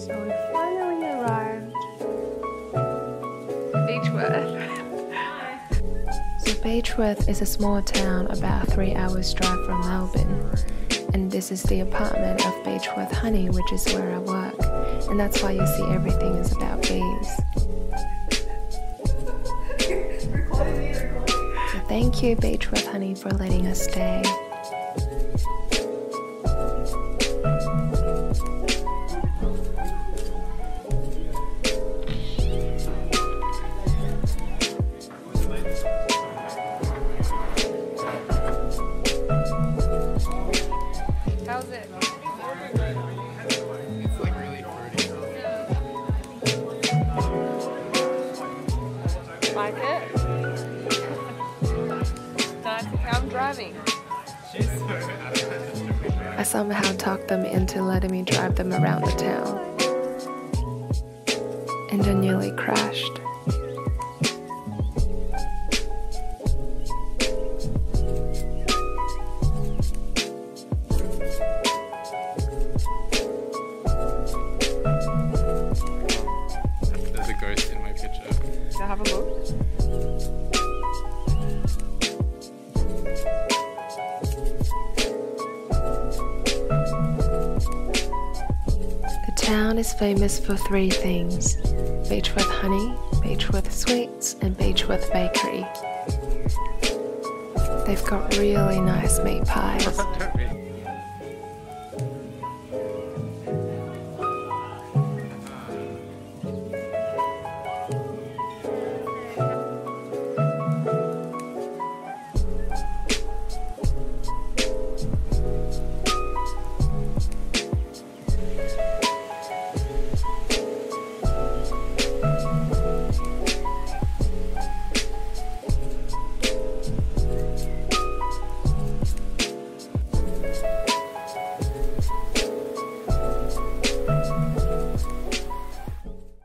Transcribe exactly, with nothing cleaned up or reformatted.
So we finally arrived at Beechworth. So Beechworth is a small town about three hours drive from Melbourne. And this is the apartment of Beechworth Honey, which is where I work. And that's why you see everything is about bees. So thank you Beechworth Honey for letting us stay. How's it? It's like really fruity. Like it? Nice. How I'm driving. She's so adamant. I somehow talked them into letting me drive them around the town. And I nearly crashed. There's a ghost in my picture. Do I have a look? The town is famous for three things: Beechworth Honey, Beechworth Sweets, and Beechworth Bakery. They've got really nice meat pies. Don't be.